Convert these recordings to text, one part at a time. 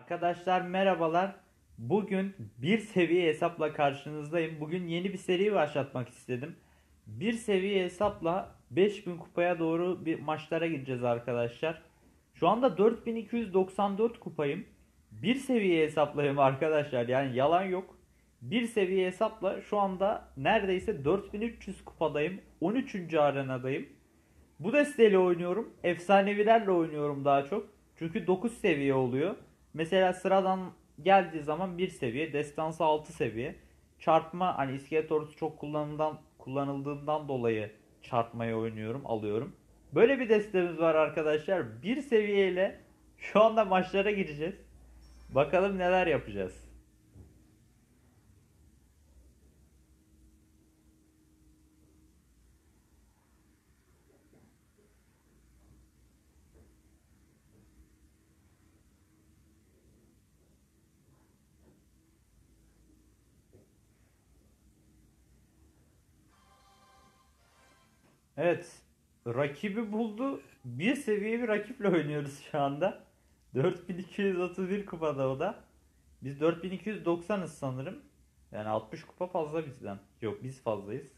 Arkadaşlar merhabalar. Bugün bir seviye hesapla karşınızdayım. Bugün yeni bir seri başlatmak istedim. Bir seviye hesapla 5000 kupaya doğru bir maçlara gideceğiz arkadaşlar. Şu anda 4294 kupayım. Bir seviye hesaplayım arkadaşlar. Yani yalan yok. Bir seviye hesapla şu anda neredeyse 4300 kupadayım. 13. arenadayım. Bu desteğiyle oynuyorum. Efsanevilerle oynuyorum daha çok. Çünkü 9 seviye oluyor. Mesela sıradan geldiği zaman bir seviye, destansı 6 seviye. Çarpma hani iskelet ordusu çok kullanıldığından dolayı çarpmayı oynuyorum, alıyorum. Böyle bir destemiz var arkadaşlar. Bir seviyeyle şu anda maçlara gireceğiz. Bakalım neler yapacağız. Evet. Rakibi buldu. Bir seviye bir rakiple oynuyoruz şu anda. 4231 kupada o da. Biz 4290'ız sanırım. Yani 60 kupa fazla bizden. Yok biz fazlayız.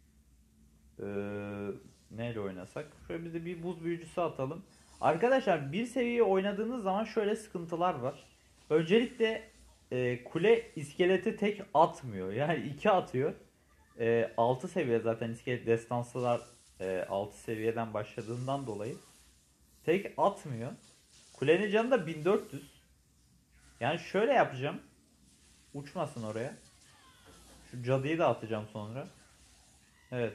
Ee, Neyle oynasak? Şöyle bize bir buz büyücüsü atalım. Arkadaşlar bir seviye oynadığınız zaman şöyle sıkıntılar var. Öncelikle kule iskeleti tek atmıyor. Yani iki atıyor. 6 seviye zaten iskelet destansılar 6 seviyeden başladığından dolayı tek atmıyor. Kulenin canı da 1400. Yani şöyle yapacağım. Uçmasın oraya. Şu cadıyı da atacağım sonra. Evet.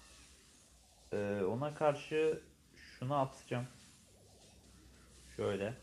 Ona karşı şunu atacağım. Şöyle.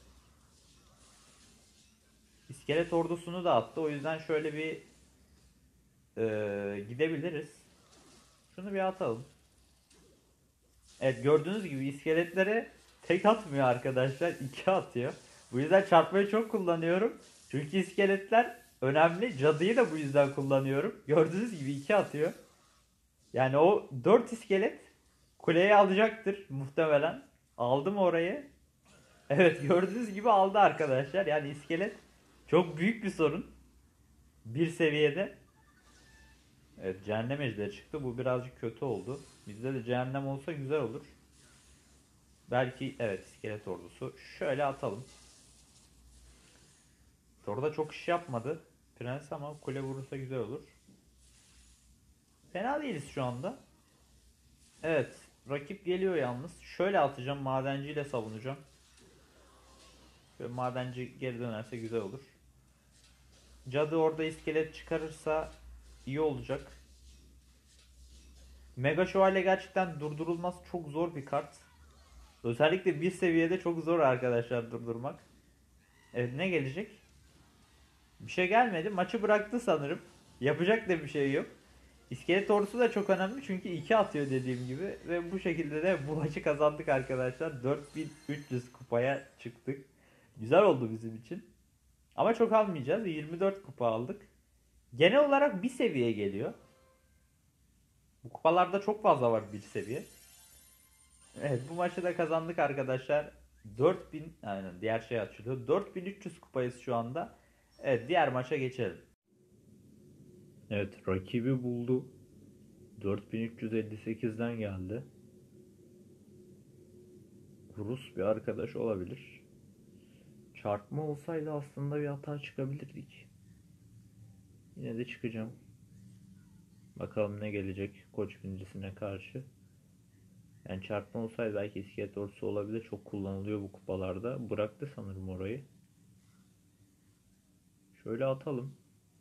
İskelet ordusunu da attı. O yüzden şöyle bir gidebiliriz. Şunu bir atalım. Evet gördüğünüz gibi iskeletlere tek atmıyor arkadaşlar. İki atıyor. Bu yüzden çarpmayı çok kullanıyorum. Çünkü iskeletler önemli. Cadıyı da bu yüzden kullanıyorum. Gördüğünüz gibi iki atıyor. Yani o 4 iskelet kuleyi alacaktır muhtemelen. Aldım orayı. Evet gördüğünüz gibi aldı arkadaşlar. Yani iskelet çok büyük bir sorun. Bir seviyede. Evet cehennem ejderi çıktı. Bu birazcık kötü oldu. Bizde de cehennem olsa güzel olur. Belki evet iskelet ordusu. Şöyle atalım. Orada çok iş yapmadı. Prens ama kule vurursa güzel olur. Fena değiliz şu anda. Evet. Rakip geliyor yalnız. Şöyle atacağım. Madenciyle savunacağım. Böyle madenci geri dönerse güzel olur. Cadı orada iskelet çıkarırsa iyi olacak. Mega Şövalye gerçekten durdurulmaz çok zor bir kart. Özellikle bir seviyede çok zor arkadaşlar durdurmak. Evet ne gelecek? Bir şey gelmedi. Maçı bıraktı sanırım. Yapacak da bir şey yok. İskelet ordusu da çok önemli çünkü 2 atıyor dediğim gibi. Ve bu şekilde de bu maçı kazandık arkadaşlar. 4300 kupaya çıktık. Güzel oldu bizim için. Ama çok almayacağız. 24 kupa aldık. Genel olarak bir seviye geliyor. Bu kupalarda çok fazla var bir seviye. Evet bu maçı da kazandık arkadaşlar. 4000 aynen diğer şey açılıyor. 4300 kupayız şu anda. Evet diğer maça geçelim. Evet rakibi buldu. 4358'den geldi. Rus bir arkadaş olabilir. Çarpma olsaydı aslında bir hata çıkabilirdik. Yine de çıkacağım. Bakalım ne gelecek koç birincisine karşı. Yani çarpma olsaydı belki iskelet ordusu olabilir. Çok kullanılıyor bu kupalarda. Bıraktı sanırım orayı. Şöyle atalım.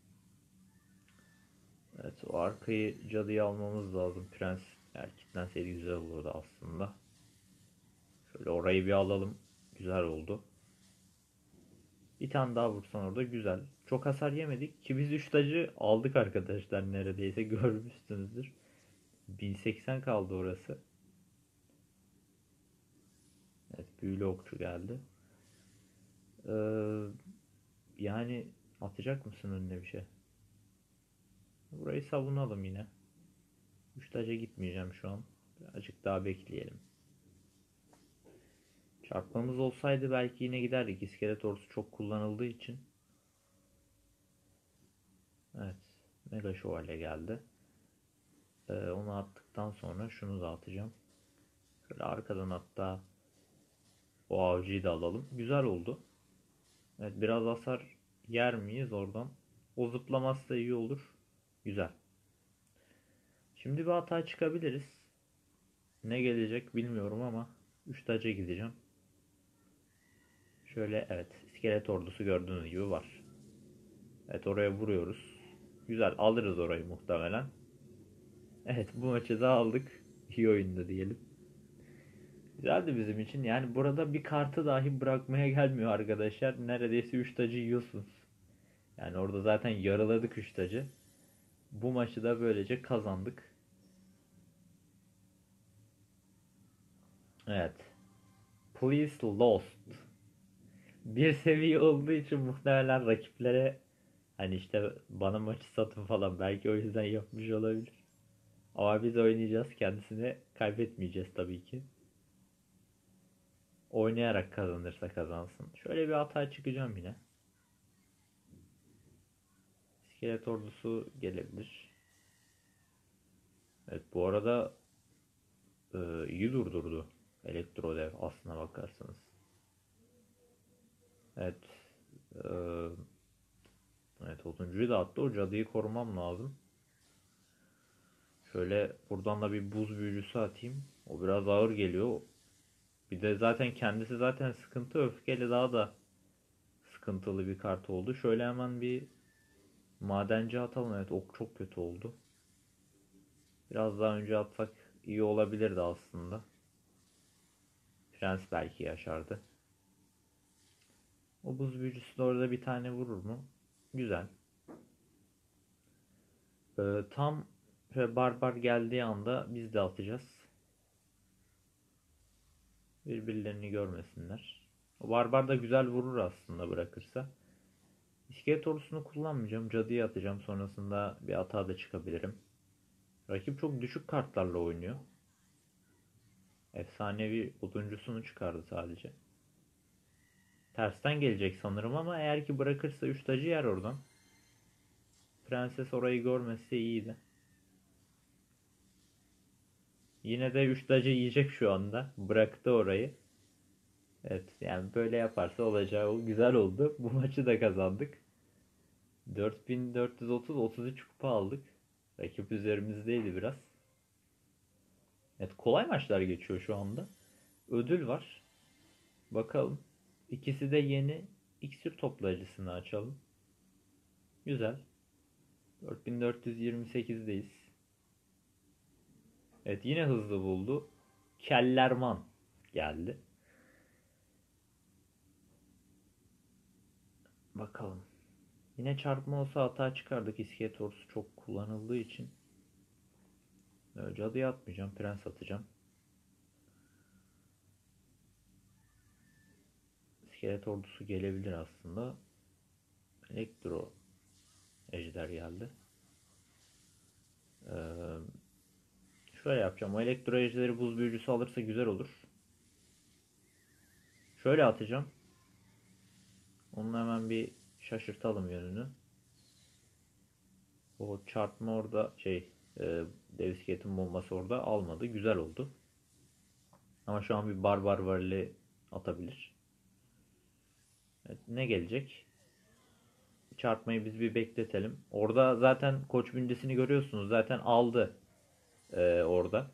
Evet o arkayı cadıyı almamız lazım. Prens eğer kilitlenseydi güzel olurdu aslında. Şöyle orayı bir alalım. Güzel oldu. Bir tane daha vursan orada güzel. Çok hasar yemedik ki biz 3 tacı aldık arkadaşlar neredeyse görmüşsünüzdür. 1080 kaldı orası. Evet büyülü okçu geldi. Ee, Yani atacak mısın önüne bir şey? Burayı savunalım yine. 3 taca gitmeyeceğim şu an. Birazcık daha bekleyelim. Çarpmamız olsaydı belki yine giderdik. İskelet ordusu çok kullanıldığı için. Evet. Mega şövalye geldi. Onu attıktan sonra şunu da atacağım. Şöyle arkadan hatta o avcıyı da alalım. Güzel oldu. Evet, biraz hasar yer miyiz oradan? O zıplaması da iyi olur. Güzel. Şimdi bir hata çıkabiliriz. Ne gelecek bilmiyorum ama 3 taca gideceğim. Şöyle evet, iskelet ordusu gördüğünüz gibi var. Evet, oraya vuruyoruz. Güzel, alırız orayı muhtemelen. Evet, bu maçı da aldık. İyi oyunda diyelim. Güzeldi bizim için. Yani burada bir kartı dahi bırakmaya gelmiyor arkadaşlar. Neredeyse 3 tacı yiyorsunuz. Yani orada zaten yarıladık 3 tacı. Bu maçı da böylece kazandık. Evet. Please lost. Bir seviye olduğu için muhtemelen rakiplere hani işte bana maçı satın falan belki o yüzden yapmış olabilir. Ama biz oynayacağız. Kendisini kaybetmeyeceğiz tabii ki. Oynayarak kazanırsa kazansın. Şöyle bir hata çıkacağım yine. İskelet ordusu gelebilir. Evet, bu arada iyi durdurdu Elektrodev aslına bakarsanız. Evet. E, evet, 30'uncuyu da attı. O cadıyı korumam lazım. Şöyle buradan da bir buz büyücüsü atayım. O biraz ağır geliyor. Bir de zaten kendisi zaten sıkıntı. Öfkeyle daha da sıkıntılı bir kart oldu. Şöyle hemen bir madenci atalım. Evet, ok çok kötü oldu. Biraz daha önce atsak iyi olabilirdi aslında. Prens belki yaşardı. O buz büyücüsü de orada bir tane vurur mu? Güzel. Tam barbar geldiği anda biz de atacağız. Birbirlerini görmesinler. O barbar da güzel vurur aslında bırakırsa. İskelet ordusunu kullanmayacağım. Cadıyı atacağım. Sonrasında bir hata da çıkabilirim. Rakip çok düşük kartlarla oynuyor. Efsanevi oduncusunu çıkardı sadece. Tersten gelecek sanırım ama eğer ki bırakırsa 3 tacı yer oradan. Prenses orayı görmesi iyiydi. Yine de 3 tacı yiyecek şu anda. Bıraktı orayı. Evet, yani böyle yaparsa olacağı o güzel oldu. Bu maçı da kazandık. 4430 33 kupa aldık. Rakip üzerimizdeydi biraz. Evet, kolay maçlar geçiyor şu anda. Ödül var. Bakalım. İkisi de yeni iksir toplayıcısını açalım. Güzel. 4428'deyiz. Evet, yine hızlı buldu. Kellerman geldi. Bakalım. Yine çarpma olsa hata çıkardık. İskelet ordusu çok kullanıldığı için. Cadıya atmayacağım. Prens atacağım. İskelet ordusu gelebilir aslında. Elektro ejder geldi. Ee, şöyle yapacağım. O elektro ejderi buz büyücüsü alırsa güzel olur. Şöyle atacağım. Onu hemen bir şaşırtalım yönünü. O çarpma orada dev iskeletin bombası orada almadı. Güzel oldu. Ama şu an bir barbar varili atabilir. Evet, ne gelecek? Çarpmayı biz bir bekletelim. Orada zaten koç bündesini görüyorsunuz. Zaten aldı orada.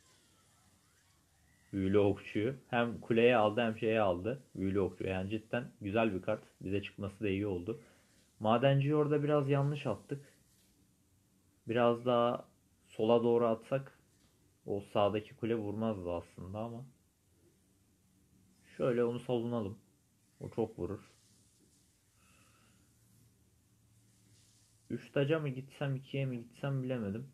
Büyülü okçuyu. Hem kuleye aldı hem şeye aldı. Büyülü okçu. Yani cidden güzel bir kart. Bize çıkması da iyi oldu. Madenciyi orada biraz yanlış attık. Biraz daha sola doğru atsak o sağdaki kule vurmazdı aslında ama. Şöyle onu savunalım. O çok vurur. 3 taca mı gitsem 2'ye mi gitsem bilemedim.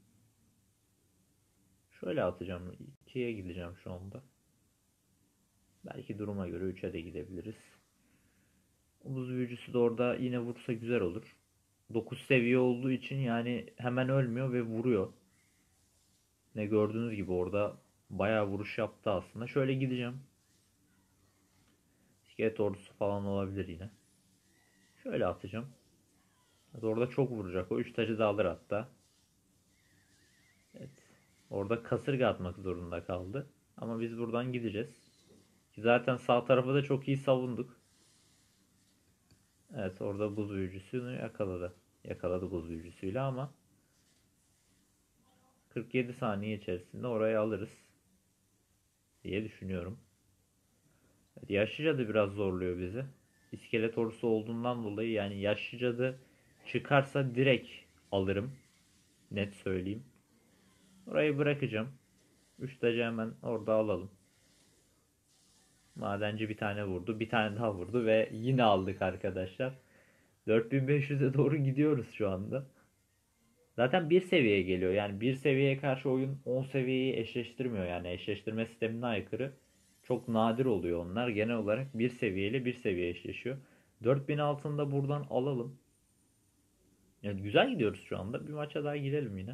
Şöyle atacağım. 2'ye gideceğim şu anda. Belki duruma göre 3'e de gidebiliriz. Omuz büyücüsü de orada yine vursa güzel olur. 9 seviye olduğu için yani hemen ölmüyor ve vuruyor. Ne gördüğünüz gibi orada bayağı vuruş yaptı aslında. Şöyle gideceğim. İskelet ordusu falan olabilir yine. Şöyle atacağım. Orada çok vuracak. O 3 tacı da alır hatta. Evet. Orada kasırga atmak zorunda kaldı. Ama biz buradan gideceğiz. Zaten sağ tarafı da çok iyi savunduk. Evet, orada buz büyücüsünü yakaladı. Yakaladı buz büyücüsüyle ama 47 saniye içerisinde orayı alırız diye düşünüyorum. Evet, yaşlı cadı biraz zorluyor bizi. İskelet ordusu olduğundan dolayı, yani yaşlı cadı çıkarsa direkt alırım. Net söyleyeyim. Orayı bırakacağım. 3 tacı hemen orada alalım. Madenci bir tane vurdu. Bir tane daha vurdu ve yine aldık arkadaşlar. 4500'e doğru gidiyoruz şu anda. Zaten bir seviyeye geliyor. Yani bir seviyeye karşı oyun 10 seviyeyi eşleştirmiyor. Yani eşleştirme sistemine aykırı. Çok nadir oluyor onlar. Genel olarak bir seviyeyle bir seviye eşleşiyor. 4000 altında buradan alalım. Yani güzel gidiyoruz şu anda. Bir maça daha girelim yine.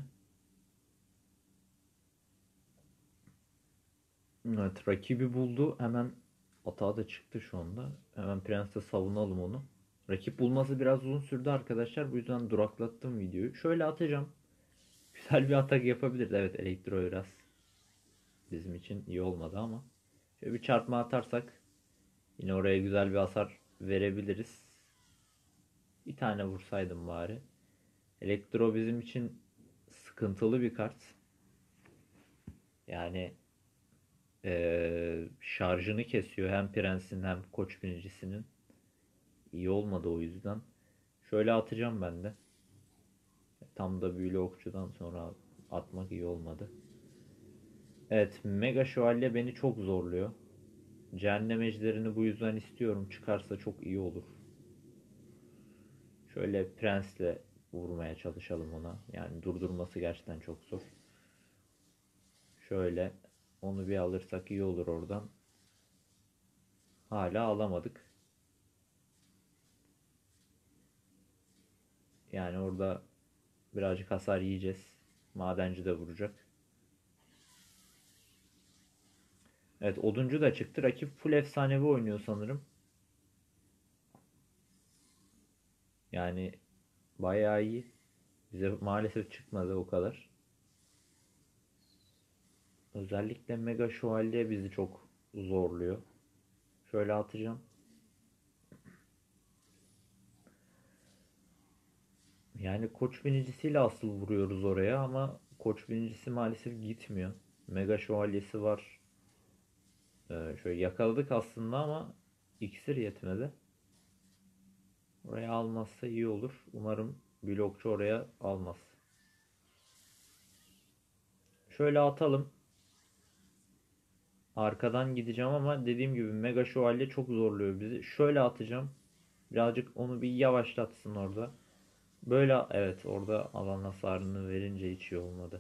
Evet, rakibi buldu. Hemen atağa da çıktı şu anda. Hemen Prens'e savunalım onu. Rakip bulması biraz uzun sürdü arkadaşlar. Bu yüzden duraklattım videoyu. Şöyle atacağım. Güzel bir atak yapabiliriz. Evet, elektro biraz bizim için iyi olmadı ama. Şöyle bir çarpma atarsak yine oraya güzel bir hasar verebiliriz. Bir tane vursaydım bari. Elektro bizim için sıkıntılı bir kart. Yani şarjını kesiyor hem Prens'in hem Koç binicisinin. İyi olmadı o yüzden. Şöyle atacağım ben de. Tam da büyülü okçudan sonra atmak iyi olmadı. Evet, Mega Şövalye beni çok zorluyor. Cehennem ejderini bu yüzden istiyorum. Çıkarsa çok iyi olur. Şöyle Prens'le vurmaya çalışalım ona. Yani durdurması gerçekten çok zor. Şöyle onu bir alırsak iyi olur oradan. Hala alamadık. Yani orada birazcık hasar yiyeceğiz. Madenci de vuracak. Evet, oduncu da çıktı. Rakip full efsanevi oynuyor sanırım. Yani bayağı iyi. Bize maalesef çıkmadı o kadar. Özellikle Mega Şövalye bizi çok zorluyor. Şöyle atacağım. Yani koç binicisiyle asıl vuruyoruz oraya ama koç binicisi maalesef gitmiyor. Mega şövalyesi var. Şöyle yakaladık aslında ama iksir yetmedi. Oraya almazsa iyi olur. Umarım blokçu oraya almaz. Şöyle atalım. Arkadan gideceğim ama dediğim gibi mega şövalye çok zorluyor bizi. Şöyle atacağım. Birazcık onu bir yavaşlatsın orada. Böyle, evet, orada alan hasarını verince hiç iyi olmadı.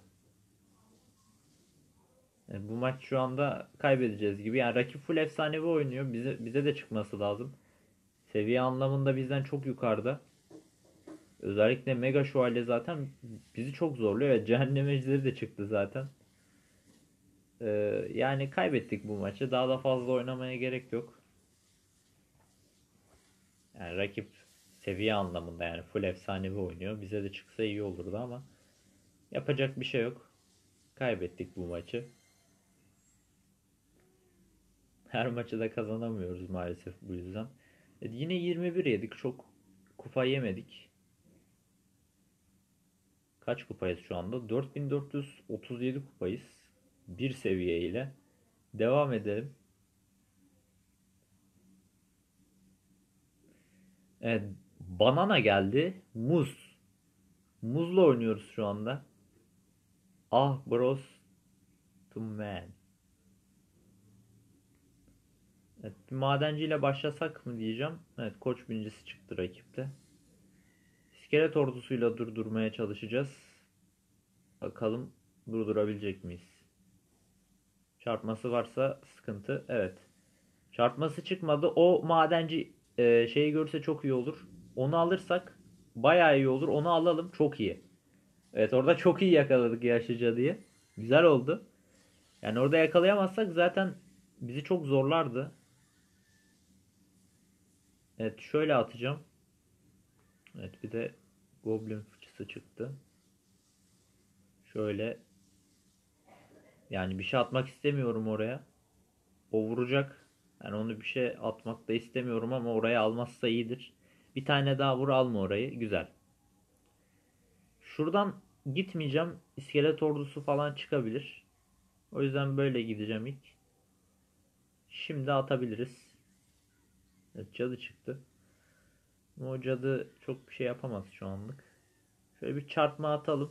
Bu maç şu anda kaybedeceğiz gibi. Yani rakip full efsanevi oynuyor. Bize de çıkması lazım. Seviye anlamında bizden çok yukarıda. Özellikle Mega Şövalye zaten bizi çok zorluyor. Evet, Cehennem Ejderi de çıktı zaten. Yani kaybettik bu maçı. Daha da fazla oynamaya gerek yok. Yani rakip seviye anlamında yani full efsanevi oynuyor. Bize de çıksa iyi olurdu ama yapacak bir şey yok. Kaybettik bu maçı. Her maçı da kazanamıyoruz maalesef bu yüzden. Yine 21 yedik. Çok kupa yemedik. Kaç kupayız şu anda? 4437 kupayız. Bir seviye ile. Devam edelim. Evet, banana geldi. Muz. Muzla oynuyoruz şu anda. Ah bros to man. Evet, bir madenciyle başlasak mı diyeceğim. Evet, koç binicisi çıktı rakipte. İskelet ordusuyla durdurmaya çalışacağız. Bakalım durdurabilecek miyiz? Çarpması varsa sıkıntı. Evet. Çarpması çıkmadı. O madenci şeyi görse çok iyi olur. Onu alırsak bayağı iyi olur. Onu alalım. Çok iyi. Evet, orada çok iyi yakaladık yaşlıca diye. Güzel oldu. Yani orada yakalayamazsak zaten bizi çok zorlardı. Evet, şöyle atacağım. Evet, bir de Goblin fıçısı çıktı. Şöyle, yani bir şey atmak istemiyorum oraya. O vuracak. Yani onu bir şey atmak da istemiyorum ama oraya almazsa iyidir. Bir tane daha vur, alma orayı. Güzel. Şuradan gitmeyeceğim. İskelet ordusu falan çıkabilir. O yüzden böyle gideceğim ilk. Şimdi atabiliriz. Evet, cadı çıktı. Ama o cadı çok bir şey yapamaz şu anlık. Şöyle bir çarpma atalım.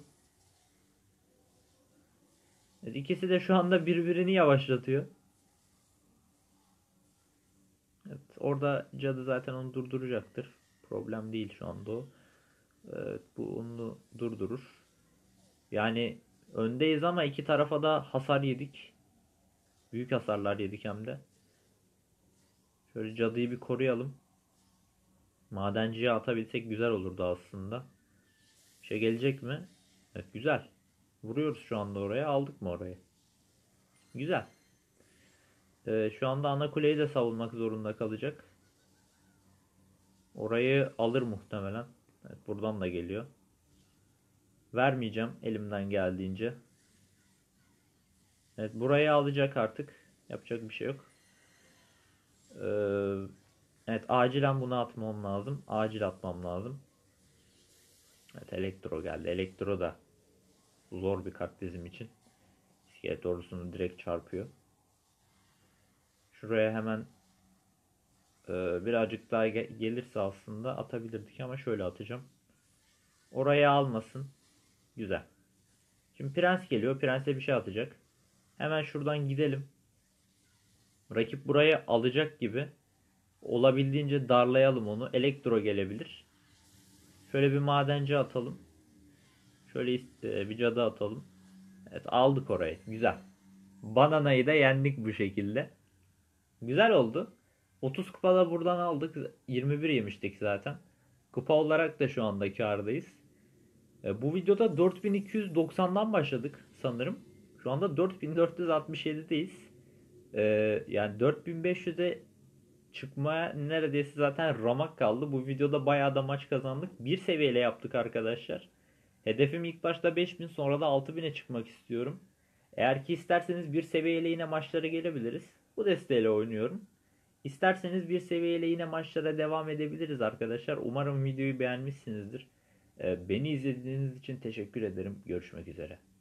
Evet, ikisi de şu anda birbirini yavaşlatıyor. Evet, orada cadı zaten onu durduracaktır. Problem değil şu anda o. Evet, bu onu durdurur. Yani öndeyiz ama iki tarafa da hasar yedik. Büyük hasarlar yedik hem de. Şöyle cadıyı bir koruyalım. Madenciye atabilsek güzel olurdu aslında. Bir şey gelecek mi? Evet, güzel. Vuruyoruz şu anda oraya. Aldık mı orayı? Güzel. Şu anda ana kuleyi de savunmak zorunda kalacak. Orayı alır muhtemelen. Evet, buradan da geliyor. Vermeyeceğim elimden geldiğince. Evet, burayı alacak artık. Yapacak bir şey yok. Ee, evet, acilen bunu atmam lazım. Acil atmam lazım. Evet, elektro geldi. Elektro da zor bir kart bizim için. İskelet ordusunu direkt çarpıyor. Şuraya hemen birazcık daha gelirse aslında atabilirdik ama şöyle atacağım. Oraya almasın. Güzel. Şimdi prens geliyor. Prense bir şey atacak. Hemen şuradan gidelim. Rakip burayı alacak gibi. Olabildiğince darlayalım onu. Elektro gelebilir. Şöyle bir madenci atalım. Şöyle bir cadı atalım. Evet, aldık orayı. Güzel. Bananayı da yendik bu şekilde. Güzel oldu. 30 kupada buradan aldık. 21 yemiştik zaten. Kupa olarak da şu anda kârdayız. Bu videoda 4290'dan başladık sanırım. Şu anda 4467'deyiz. Yani 4500'e çıkmaya neredeyse zaten ramak kaldı. Bu videoda bayağı da maç kazandık. Bir seviyeyle yaptık arkadaşlar. Hedefim ilk başta 5000, sonra da 6000'e çıkmak istiyorum. Eğer ki isterseniz bir seviyeyle yine maçlara gelebiliriz. Bu desteğiyle oynuyorum. İsterseniz bir seviyeyle yine maçlara devam edebiliriz arkadaşlar. Umarım videoyu beğenmişsinizdir. Beni izlediğiniz için teşekkür ederim. Görüşmek üzere.